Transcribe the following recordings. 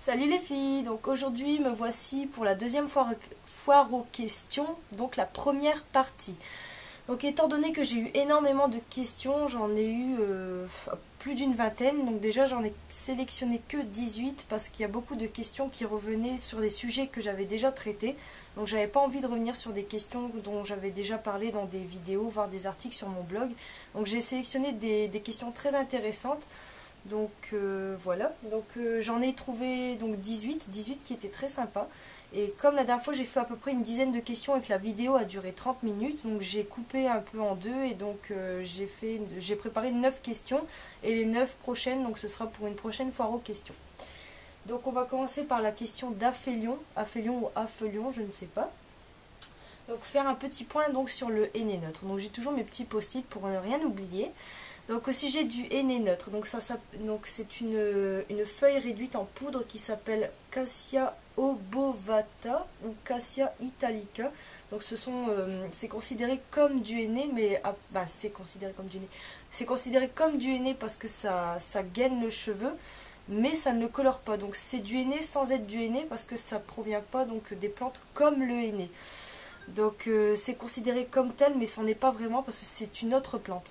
Salut les filles, donc aujourd'hui me voici pour la deuxième foire aux questions, donc la première partie. Donc étant donné que j'ai eu énormément de questions, j'en ai eu plus d'une vingtaine, donc déjà j'en ai sélectionné que 18 parce qu'il y a beaucoup de questions qui revenaient sur des sujets que j'avais déjà traités. Donc j'avais pas envie de revenir sur des questions dont j'avais déjà parlé dans des vidéos, voire des articles sur mon blog. Donc j'ai sélectionné des questions très intéressantes. Donc voilà, donc j'en ai trouvé donc 18 qui étaient très sympas. Et comme la dernière fois j'ai fait à peu près une dizaine de questions et que la vidéo a duré 30 minutes, donc j'ai coupé un peu en deux et donc j'ai préparé 9 questions et les 9 prochaines, donc ce sera pour une prochaine foire aux questions. Donc on va commencer par la question d'Aphélion, Aphélion ou Aphelion, je ne sais pas. Donc faire un petit point donc sur le henné neutre. Donc j'ai toujours mes petits post-it pour ne rien oublier. Donc au sujet du henné neutre, donc c'est une feuille réduite en poudre qui s'appelle Cassia obovata ou Cassia italica. Donc c'est considéré comme du henné, mais c'est considéré comme du henné. C'est considéré comme du henné parce que ça gaine le cheveu, mais ça ne le colore pas. Donc c'est du henné sans être du henné parce que ça provient pas donc des plantes comme le henné. Donc c'est considéré comme tel, mais ça n'en est pas vraiment parce que c'est une autre plante.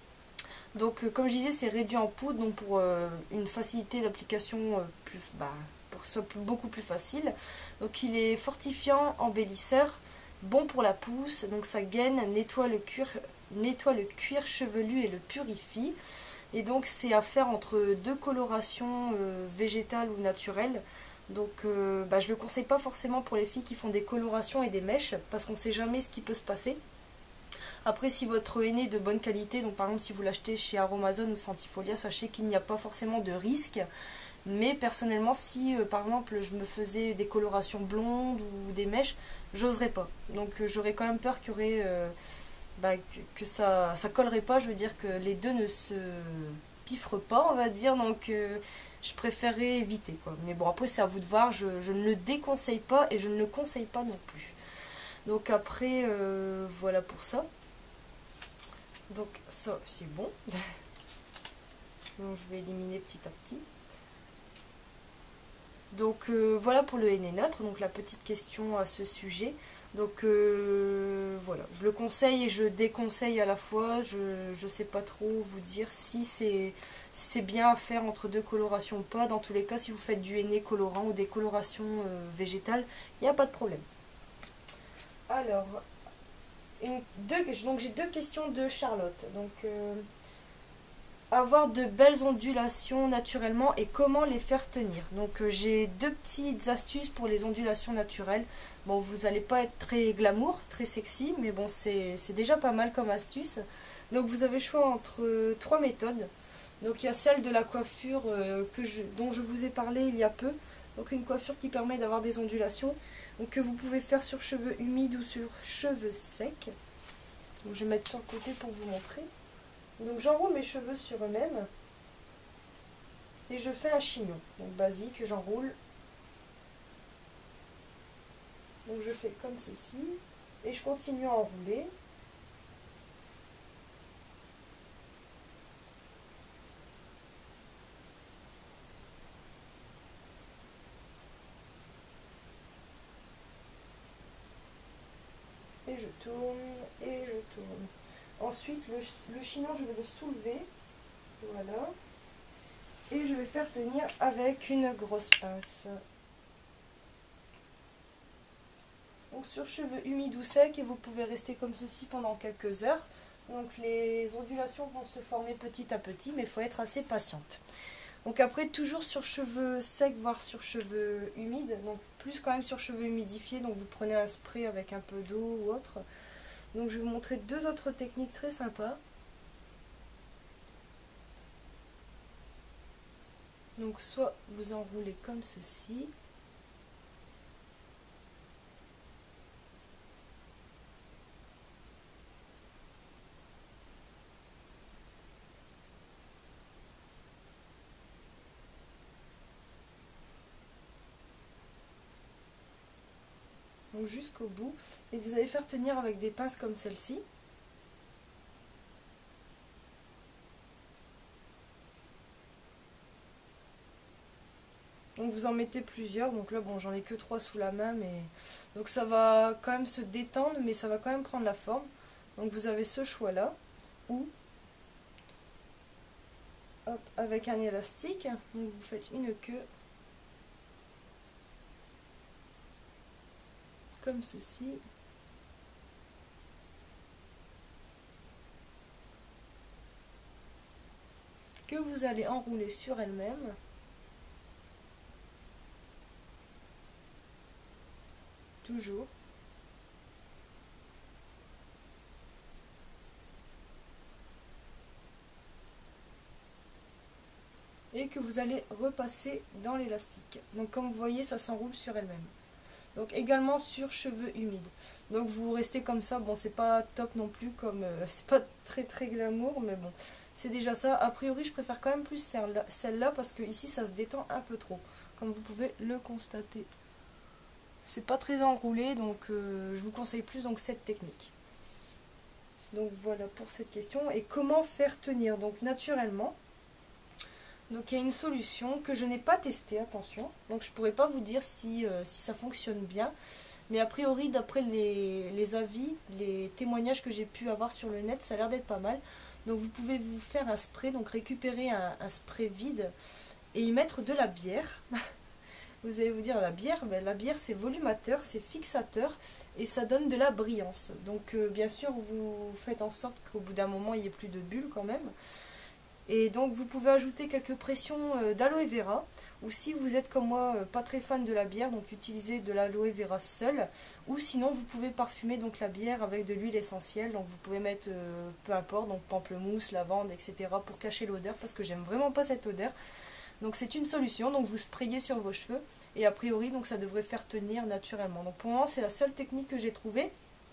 Donc comme je disais, c'est réduit en poudre, donc pour une facilité d'application pour que ce soit beaucoup plus facile. Donc il est fortifiant, embellisseur, bon pour la pousse, donc ça gaine, nettoie le cuir chevelu et le purifie. Et donc c'est à faire entre deux colorations végétales ou naturelles. Donc je ne le conseille pas forcément pour les filles qui font des colorations et des mèches, parce qu'on ne sait jamais ce qui peut se passer. Après, si votre henné est de bonne qualité, donc par exemple si vous l'achetez chez Aromazone ou Santifolia, sachez qu'il n'y a pas forcément de risque. Mais personnellement, si par exemple je me faisais des colorations blondes ou des mèches, j'oserais pas. Donc j'aurais quand même peur qu'il y aurait, que ça collerait pas, je veux dire que les deux ne se piffrent pas, on va dire. Donc je préférerais éviter, quoi. Mais bon, après c'est à vous de voir, je ne le déconseille pas et je ne le conseille pas non plus. Donc après, voilà pour ça. Donc ça c'est bon. Donc je vais éliminer petit à petit. Donc voilà pour le henné neutre, donc la petite question à ce sujet. Donc voilà, je le conseille et je déconseille à la fois. Je sais pas trop vous dire si c'est bien à faire entre deux colorations ou pas. Dans tous les cas, si vous faites du henné colorant ou des colorations végétales, il n'y a pas de problème. Alors, donc j'ai deux questions de Charlotte. Donc avoir de belles ondulations naturellement et comment les faire tenir. Donc j'ai deux petites astuces pour les ondulations naturelles. Bon, vous n'allez pas être très glamour, très sexy, mais bon, c'est déjà pas mal comme astuce. Donc vous avez le choix entre trois méthodes. Donc il y a celle de la coiffure dont je vous ai parlé il y a peu. Donc une coiffure qui permet d'avoir des ondulations, donc que vous pouvez faire sur cheveux humides ou sur cheveux secs. Donc je vais mettre sur le côté pour vous montrer. Donc j'enroule mes cheveux sur eux-mêmes et je fais un chignon. Donc basique, j'enroule. Donc je fais comme ceci et je continue à enrouler. Et je tourne et je tourne. Ensuite le chignon je vais le soulever. Voilà. Et je vais faire tenir avec une grosse pince. Donc sur cheveux humides ou secs, et vous pouvez rester comme ceci pendant quelques heures. Donc les ondulations vont se former petit à petit, mais il faut être assez patiente. Donc après, toujours sur cheveux secs, voire sur cheveux humides, donc plus quand même sur cheveux humidifiés, donc vous prenez un spray avec un peu d'eau ou autre. Donc je vais vous montrer deux autres techniques très sympas. Donc soit vous enroulez comme ceci. Donc jusqu'au bout. Et vous allez faire tenir avec des pinces comme celle-ci. Donc vous en mettez plusieurs. Donc là, bon, j'en ai que 3 sous la main, mais donc ça va quand même se détendre, mais ça va quand même prendre la forme. Donc vous avez ce choix-là, ou hop, avec un élastique. Donc vous faites une queue comme ceci. Que vous allez enrouler sur elle-même. Toujours. Et que vous allez repasser dans l'élastique. Donc comme vous voyez, ça s'enroule sur elle-même. Donc également sur cheveux humides. Donc vous restez comme ça. Bon, c'est pas top non plus, comme c'est pas très très glamour, mais bon, c'est déjà ça. A priori, je préfère quand même plus celle-là parce que ici ça se détend un peu trop, comme vous pouvez le constater. C'est pas très enroulé, donc je vous conseille plus donc cette technique. Donc voilà pour cette question. Et comment faire tenir? Donc naturellement. Donc il y a une solution que je n'ai pas testée, attention. Donc je ne pourrais pas vous dire si ça fonctionne bien. Mais a priori, d'après les avis, les témoignages que j'ai pu avoir sur le net, ça a l'air d'être pas mal. Donc vous pouvez vous faire un spray, donc récupérer un spray vide et y mettre de la bière. Vous allez vous dire la bière, ben, la bière c'est volumateur, c'est fixateur et ça donne de la brillance. Donc bien sûr vous faites en sorte qu'au bout d'un moment il n'y ait plus de bulles quand même. Et donc vous pouvez ajouter quelques pressions d'aloe vera, ou si vous êtes comme moi pas très fan de la bière, donc utilisez de l'aloe vera seul, ou sinon vous pouvez parfumer donc la bière avec de l'huile essentielle, donc vous pouvez mettre peu importe, donc pamplemousse, lavande, etc. pour cacher l'odeur, parce que j'aime vraiment pas cette odeur. Donc c'est une solution, donc vous sprayez sur vos cheveux, et a priori donc ça devrait faire tenir naturellement. Donc pour le moment c'est la seule technique que j'ai trouvée.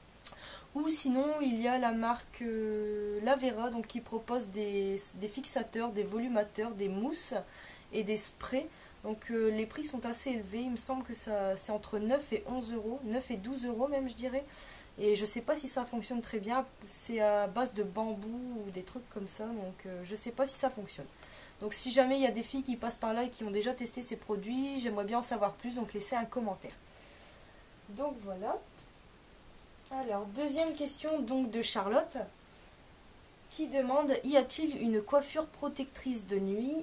Ou sinon, il y a la marque Lavera donc, qui propose des fixateurs, des volumateurs, des mousses et des sprays. Donc les prix sont assez élevés. Il me semble que c'est entre 9 et 11 euros, 9 et 12 euros même, je dirais. Et je ne sais pas si ça fonctionne très bien. C'est à base de bambou ou des trucs comme ça. Donc je ne sais pas si ça fonctionne. Donc si jamais il y a des filles qui passent par là et qui ont déjà testé ces produits, j'aimerais bien en savoir plus. Donc laissez un commentaire. Donc voilà. Alors, deuxième question donc de Charlotte qui demande: y a-t-il une coiffure protectrice de nuit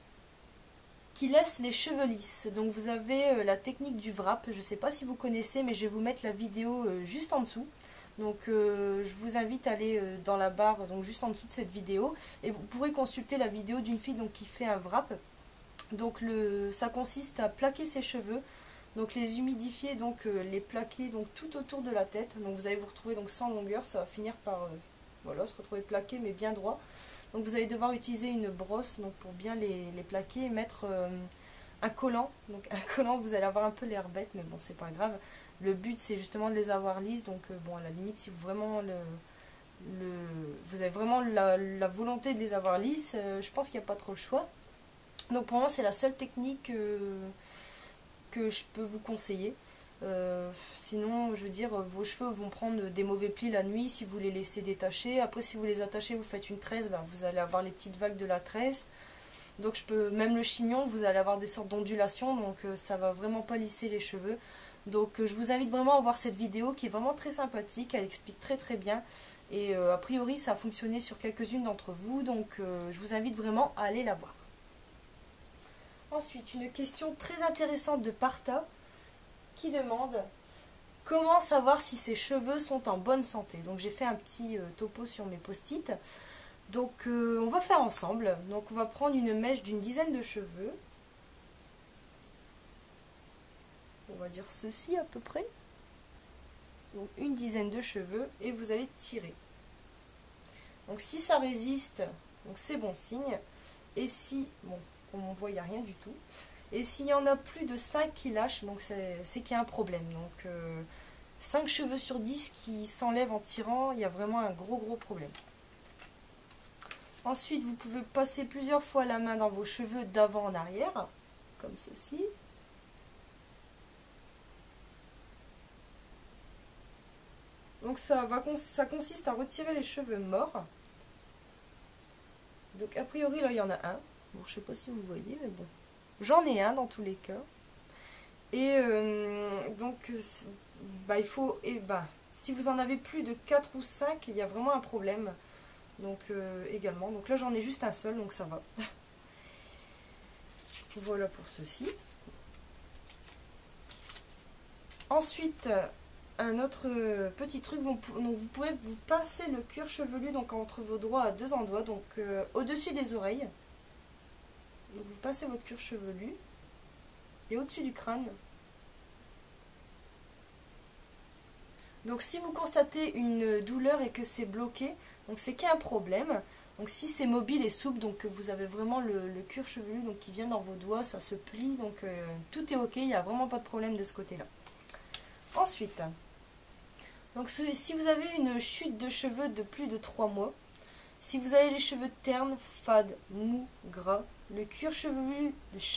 qui laisse les cheveux lisses? Donc vous avez la technique du wrap, je ne sais pas si vous connaissez, mais je vais vous mettre la vidéo juste en dessous. Donc je vous invite à aller dans la barre donc juste en dessous de cette vidéo et vous pourrez consulter la vidéo d'une fille donc, qui fait un wrap. Donc ça consiste à plaquer ses cheveux, donc les humidifier, donc les plaquer donc tout autour de la tête. Donc vous allez vous retrouver donc sans longueur, ça va finir par voilà, se retrouver plaqué mais bien droit. Donc vous allez devoir utiliser une brosse donc, pour bien les plaquer et mettre un collant. Donc un collant, vous allez avoir un peu l'air bête, mais bon c'est pas grave. Le but c'est justement de les avoir lisses, donc bon à la limite si vous vraiment vous avez vraiment la volonté de les avoir lisses, je pense qu'il n'y a pas trop le choix. Donc pour moi c'est la seule technique que je peux vous conseiller. Sinon, je veux dire, vos cheveux vont prendre des mauvais plis la nuit si vous les laissez détacher. Après, si vous les attachez, vous faites une tresse, ben, vous allez avoir les petites vagues de la tresse. Donc, même le chignon, vous allez avoir des sortes d'ondulations, donc ça va vraiment pas lisser les cheveux. Donc, je vous invite vraiment à voir cette vidéo qui est vraiment très sympathique. Elle explique très très bien. Et a priori, ça a fonctionné sur quelques-unes d'entre vous. Donc, je vous invite vraiment à aller la voir. Ensuite, une question très intéressante de Parta qui demande: comment savoir si ses cheveux sont en bonne santé? Donc j'ai fait un petit topo sur mes post-it. Donc on va faire ensemble. Donc on va prendre une mèche d'une dizaine de cheveux. On va dire ceci à peu près. Donc une dizaine de cheveux et vous allez tirer. Donc si ça résiste, donc c'est bon signe. Et si, bon, comme on voit, il n'y a rien du tout. Et s'il y en a plus de 5 qui lâchent, donc c'est qu'il y a un problème. Donc 5 cheveux sur 10 qui s'enlèvent en tirant, il y a vraiment un gros problème. Ensuite, vous pouvez passer plusieurs fois la main dans vos cheveux d'avant en arrière, comme ceci. Donc ça consiste à retirer les cheveux morts. Donc a priori là il y en a un. Bon, je sais pas si vous voyez, mais bon. J'en ai un dans tous les cas. Et donc, il faut... Et, si vous en avez plus de 4 ou 5, il y a vraiment un problème. Donc, également. Donc là, j'en ai juste un seul, donc ça va. Voilà pour ceci. Ensuite, un autre petit truc, donc vous pouvez vous pincer le cuir chevelu donc entre vos doigts à deux endroits, donc au-dessus des oreilles. Donc vous pincez votre cuir chevelu et au-dessus du crâne. Donc si vous constatez une douleur et que c'est bloqué, donc c'est qu'il y a un problème. Donc si c'est mobile et souple, donc que vous avez vraiment le cuir chevelu donc qui vient dans vos doigts, ça se plie, donc tout est ok, il n'y a vraiment pas de problème de ce côté-là. Ensuite, donc si vous avez une chute de cheveux de plus de 3 mois, si vous avez les cheveux ternes, fades, mous, gras, le cuir chevelu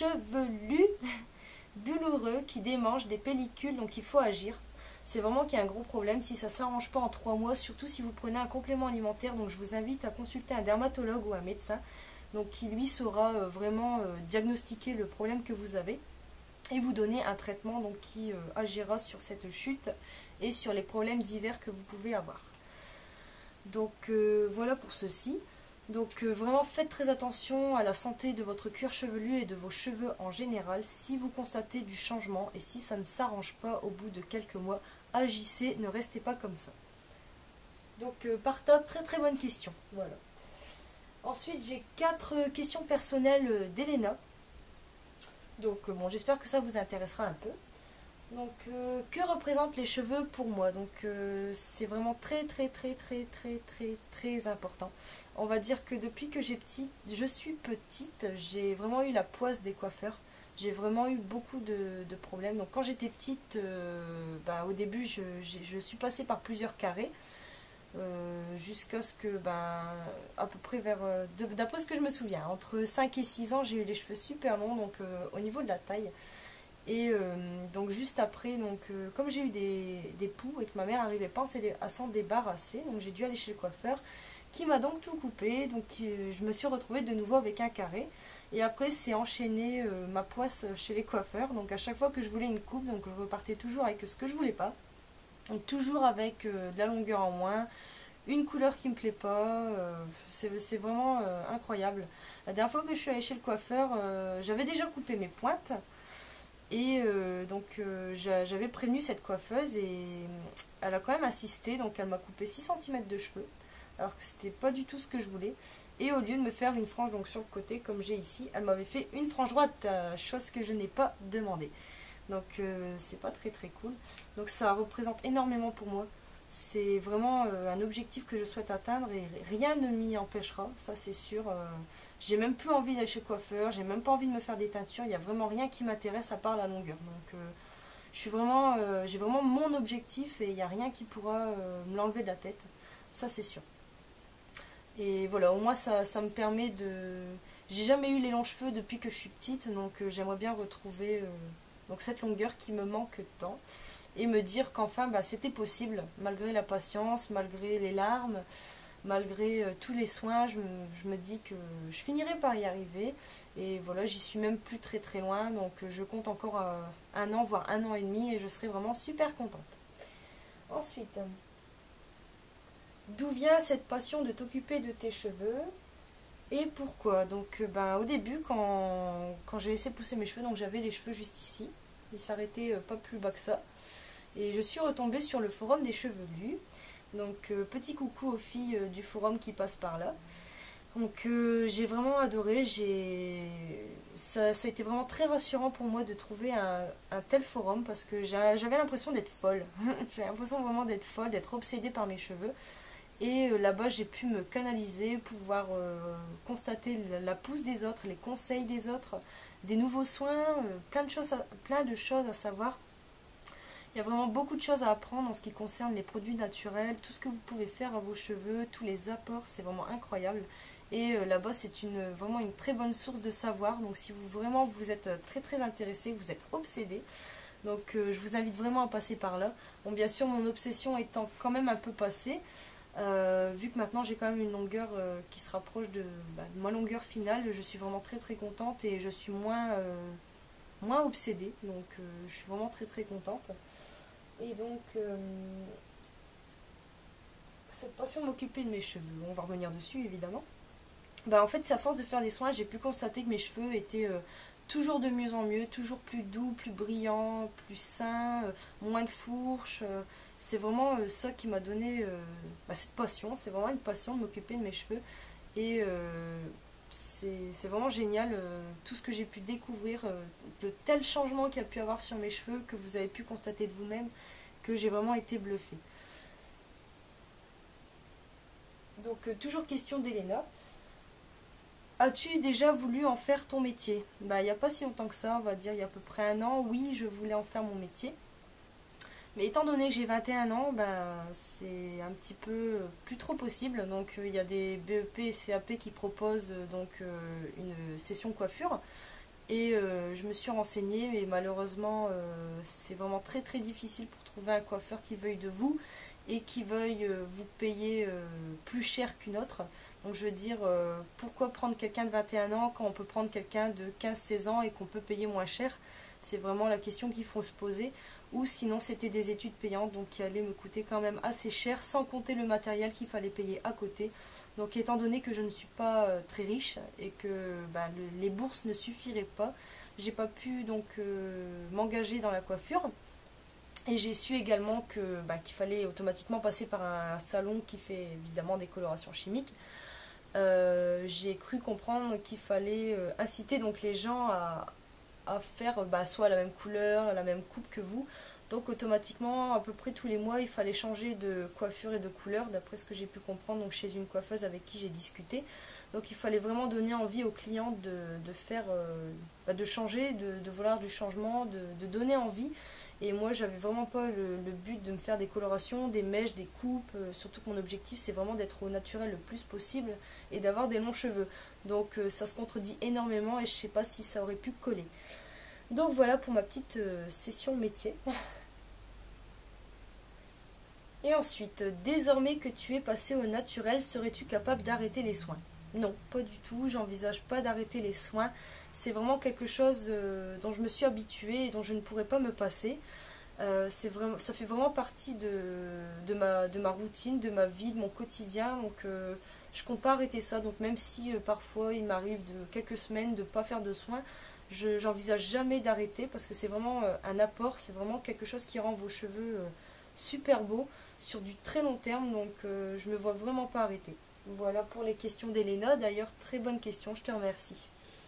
douloureux qui démange des pellicules, donc il faut agir. C'est vraiment qu'il y a un gros problème si ça ne s'arrange pas en 3 mois, surtout si vous prenez un complément alimentaire. Donc je vous invite à consulter un dermatologue ou un médecin donc qui lui saura vraiment diagnostiquer le problème que vous avez et vous donner un traitement donc, qui agira sur cette chute et sur les problèmes divers que vous pouvez avoir. Donc voilà pour ceci. Donc vraiment faites très attention à la santé de votre cuir chevelu et de vos cheveux en général. Si vous constatez du changement et si ça ne s'arrange pas au bout de quelques mois, agissez, ne restez pas comme ça. Donc Parta, très très bonne question. Voilà. Ensuite j'ai 4 questions personnelles d'Elena. Donc bon, j'espère que ça vous intéressera un peu. Donc que représentent les cheveux pour moi? Donc c'est vraiment très très très très très très très important. On va dire que depuis que je suis petite, j'ai vraiment eu la poisse des coiffeurs. J'ai vraiment eu beaucoup de problèmes. Donc quand j'étais petite, au début je suis passée par plusieurs carrés. Jusqu'à ce que à peu près vers d'après ce que je me souviens, entre 5 et 6 ans, j'ai eu les cheveux super longs, donc au niveau de la taille. Et donc juste après, donc, comme j'ai eu des poux et que ma mère n'arrivait pas à s'en débarrasser, donc j'ai dû aller chez le coiffeur qui m'a donc tout coupé. Donc je me suis retrouvée de nouveau avec un carré. Et après c'est enchaîné ma poisse chez les coiffeurs. Donc à chaque fois que je voulais une coupe, donc je repartais toujours avec ce que je voulais pas. Donc toujours avec de la longueur en moins, une couleur qui me plaît pas, c'est vraiment incroyable. La dernière fois que je suis allée chez le coiffeur, j'avais déjà coupé mes pointes. Et j'avais prévenu cette coiffeuse et elle a quand même insisté, donc elle m'a coupé 6 cm de cheveux, alors que c'était pas du tout ce que je voulais. Et au lieu de me faire une frange donc sur le côté comme j'ai ici, elle m'avait fait une frange droite, chose que je n'ai pas demandé. Donc c'est pas très très cool. Donc ça représente énormément pour moi. C'est vraiment un objectif que je souhaite atteindre et rien ne m'y empêchera, ça c'est sûr. J'ai même plus envie d'aller chez le coiffeur, j'ai même pas envie de me faire des teintures, il n'y a vraiment rien qui m'intéresse à part la longueur. Donc j'ai vraiment mon objectif et il n'y a rien qui pourra me l'enlever de la tête, ça c'est sûr. Et voilà, au moins ça me permet de... J'ai jamais eu les longs cheveux depuis que je suis petite, donc j'aimerais bien retrouver donc cette longueur qui me manque tant. Et me dire qu'enfin c'était possible, malgré la patience, malgré les larmes, malgré tous les soins, je me dis que je finirai par y arriver. Et voilà, j'y suis même plus très très loin, donc je compte encore 1 an, voire 1 an et demi, et je serai vraiment super contente. Ensuite, d'où vient cette passion de t'occuper de tes cheveux et pourquoi? Donc au début, quand j'ai laissé pousser mes cheveux, donc j'avais les cheveux juste ici, ils s'arrêtaient pas plus bas que ça. Et je suis retombée sur le forum des chevelus. Donc petit coucou aux filles du forum qui passent par là. Donc j'ai vraiment adoré. Ça a été vraiment très rassurant pour moi de trouver un tel forum parce que j'avais l'impression d'être folle. J'avais l'impression vraiment d'être folle, d'être obsédée par mes cheveux. Et là-bas j'ai pu me canaliser, pouvoir constater la pousse des autres, les conseils des autres, des nouveaux soins, plein de choses à savoir. Il y a vraiment beaucoup de choses à apprendre en ce qui concerne les produits naturels, tout ce que vous pouvez faire à vos cheveux, tous les apports, c'est vraiment incroyable. Et là-bas, c'est vraiment une très bonne source de savoir. Donc si vous êtes très très intéressé, vous êtes obsédé, donc je vous invite vraiment à passer par là. Bon, bien sûr, mon obsession étant quand même un peu passée, Vu que maintenant j'ai quand même une longueur qui se rapproche de ma longueur finale, je suis vraiment très très contente et je suis moins obsédée. Donc je suis vraiment très très contente. Et donc cette passion de m'occuper de mes cheveux, on va revenir dessus évidemment. En fait, c'est à force de faire des soins, j'ai pu constater que mes cheveux étaient toujours de mieux en mieux, toujours plus doux, plus brillants, plus sains, moins de fourches. C'est vraiment ça qui m'a donné cette passion. C'est vraiment une passion de m'occuper de mes cheveux. Et c'est vraiment génial tout ce que j'ai pu découvrir, le tel changement qu'il y a pu avoir sur mes cheveux, que vous avez pu constater de vous-même, que j'ai vraiment été bluffée. Donc, toujours question d'Elena. As-tu déjà voulu en faire ton métier? Il n'y a pas si longtemps que ça, on va dire il y a à peu près un an, oui, je voulais en faire mon métier. Mais étant donné que j'ai 21 ans, c'est un petit peu plus trop possible. Donc il y a des BEP et CAP qui proposent une session coiffure. Et je me suis renseignée, mais malheureusement c'est vraiment très très difficile pour trouver un coiffeur qui veuille de vous et qui veuille vous payer plus cher qu'une autre. Donc je veux dire, pourquoi prendre quelqu'un de 21 ans quand on peut prendre quelqu'un de 15-16 ans et qu'on peut payer moins cher? C'est vraiment la question qu'il faut se poser. Ou sinon c'était des études payantes, donc qui allaient me coûter quand même assez cher, sans compter le matériel qu'il fallait payer à côté. Donc étant donné que je ne suis pas très riche et que les bourses ne suffiraient pas, j'ai pas pu donc m'engager dans la coiffure. Et j'ai su également qu'il fallait automatiquement passer par un salon qui fait évidemment des colorations chimiques. J'ai cru comprendre qu'il fallait inciter donc les gens à faire soit la même couleur, la même coupe que vous. Donc automatiquement, à peu près tous les mois, il fallait changer de coiffure et de couleur, d'après ce que j'ai pu comprendre donc chez une coiffeuse avec qui j'ai discuté. Donc il fallait vraiment donner envie aux clients de faire, de changer, de vouloir du changement, de donner envie. Et moi, j'avais vraiment pas le but de me faire des colorations, des mèches, des coupes. Surtout que mon objectif, c'est vraiment d'être au naturel le plus possible et d'avoir des longs cheveux. Donc ça se contredit énormément et je sais pas si ça aurait pu coller. Donc voilà pour ma petite session métier. Et ensuite, désormais que tu es passé au naturel, serais-tu capable d'arrêter les soins? Non, pas du tout, j'envisage pas d'arrêter les soins. C'est vraiment quelque chose dont je me suis habituée et dont je ne pourrais pas me passer. Ça fait vraiment partie de ma routine, de ma vie, de mon quotidien. Donc je compte pas arrêter ça. Donc même si parfois il m'arrive de quelques semaines de ne pas faire de soins, j'envisage jamais d'arrêter parce que c'est vraiment un apport, c'est vraiment quelque chose qui rend vos cheveux super beaux sur du très long terme. Donc je me vois vraiment pas arrêter. Voilà pour les questions d'Elena. D'ailleurs, très bonne question, je te remercie.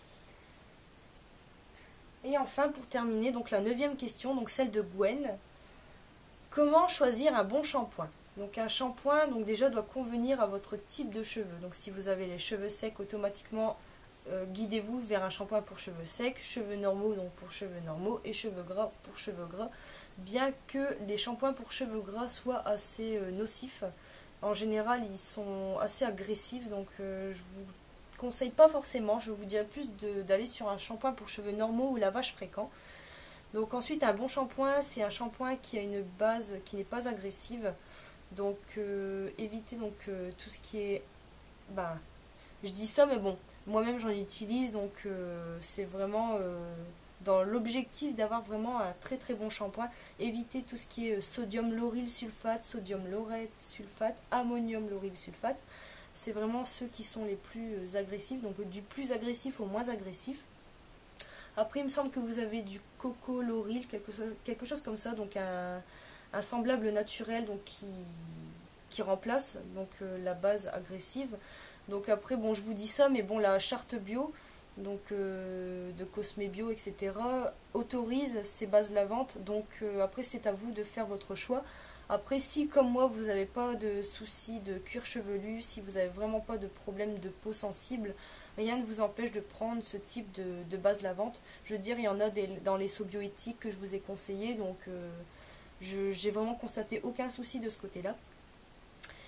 Et enfin, pour terminer, donc la 9e question, donc celle de Gwen. Comment choisir un bon shampoing? Donc un shampoing, donc déjà doit convenir à votre type de cheveux. Donc si vous avez les cheveux secs, automatiquement guidez-vous vers un shampoing pour cheveux secs, cheveux normaux donc pour cheveux normaux et cheveux gras pour cheveux gras. Bien que les shampoings pour cheveux gras soient assez nocifs, en général ils sont assez agressifs, donc je vous conseille pas forcément. Je vous dirais plus d'aller sur un shampoing pour cheveux normaux ou lavage fréquent. Donc ensuite un bon shampoing, c'est un shampoing qui a une base qui n'est pas agressive. Donc évitez donc tout ce qui est je dis ça mais bon, moi-même j'en utilise, donc c'est vraiment dans l'objectif d'avoir vraiment un très très bon shampoing. Évitez tout ce qui est sodium lauryl sulfate, sodium laureth sulfate, ammonium lauryl sulfate. C'est vraiment ceux qui sont les plus agressifs, donc du plus agressif au moins agressif. Après, il me semble que vous avez du coco lauryl, quelque chose comme ça, donc un semblable naturel donc qui remplace donc la base agressive. Donc après, bon, je vous dis ça, mais bon, la charte bio, donc de Cosme Bio, etc., autorise ces bases lavantes. Donc après, c'est à vous de faire votre choix. Après, si comme moi, vous n'avez pas de soucis de cuir chevelu, si vous n'avez vraiment pas de problème de peau sensible, rien ne vous empêche de prendre ce type de base lavante. Je veux dire, il y en a dans les seaux bioéthiques que je vous ai conseillé, donc j'ai vraiment constaté aucun souci de ce côté-là.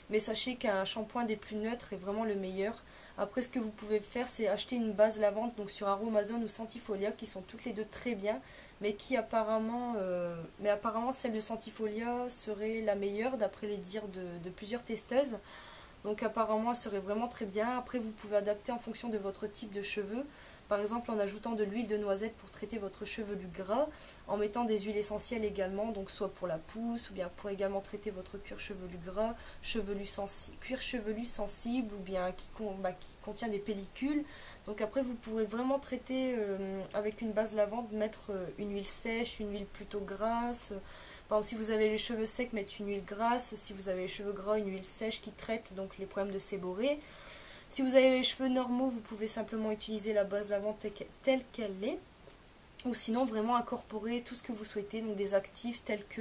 Mais sachez qu'un shampoing des plus neutres est vraiment le meilleur. Après, ce que vous pouvez faire, c'est acheter une base lavande donc sur Aromazone ou Sentifolia, qui sont toutes les deux très bien, mais qui apparemment celle de Sentifolia serait la meilleure d'après les dires de plusieurs testeuses. Donc apparemment elle serait vraiment très bien. Après vous pouvez adapter en fonction de votre type de cheveux. Par exemple en ajoutant de l'huile de noisette pour traiter votre chevelu gras, en mettant des huiles essentielles également, donc soit pour la pousse ou bien pour également traiter votre cuir chevelu gras, cuir chevelu sensible ou bien qui contient des pellicules. Donc après vous pourrez vraiment traiter avec une base lavande, mettre une huile sèche, une huile plutôt grasse. Par exemple, si vous avez les cheveux secs, mettre une huile grasse. Si vous avez les cheveux gras, une huile sèche qui traite donc les problèmes de séborrhée. Si vous avez les cheveux normaux, vous pouvez simplement utiliser la base lavande telle qu'elle est. Ou sinon, vraiment incorporer tout ce que vous souhaitez. Donc des actifs tels que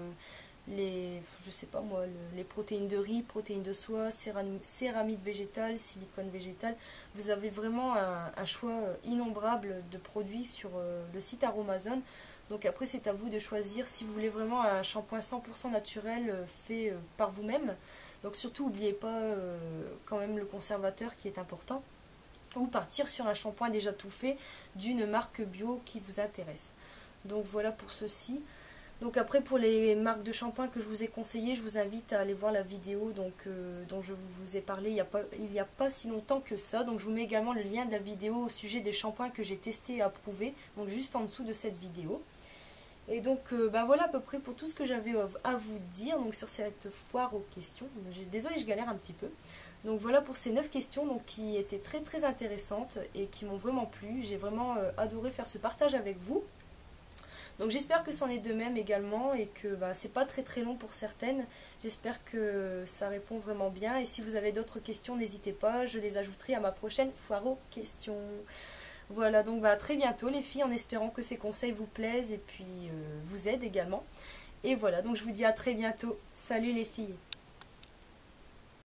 je sais pas moi, les protéines de riz, protéines de soie, céramide végétale, silicone végétal. Vous avez vraiment un choix innombrable de produits sur le site Aromazone. Donc après c'est à vous de choisir si vous voulez vraiment un shampoing 100% naturel fait par vous-même. Donc surtout n'oubliez pas quand même le conservateur qui est important. Ou partir sur un shampoing déjà tout fait d'une marque bio qui vous intéresse. Donc voilà pour ceci. Donc après pour les marques de shampoing que je vous ai conseillées, je vous invite à aller voir la vidéo dont je vous ai parlé il n'y a pas si longtemps que ça. Donc je vous mets également le lien de la vidéo au sujet des shampoings que j'ai testés et approuvés, donc juste en dessous de cette vidéo. Et donc voilà à peu près pour tout ce que j'avais à vous dire donc sur cette foire aux questions. Désolée, je galère un petit peu. Donc voilà pour ces 9 questions donc, qui étaient très très intéressantes et qui m'ont vraiment plu. J'ai vraiment adoré faire ce partage avec vous. Donc j'espère que c'en est de même également et que c'est pas très très long pour certaines. J'espère que ça répond vraiment bien. Et si vous avez d'autres questions, n'hésitez pas, je les ajouterai à ma prochaine foire aux questions. Voilà, donc à très bientôt les filles, en espérant que ces conseils vous plaisent et puis vous aident également. Et voilà, donc je vous dis à très bientôt. Salut les filles!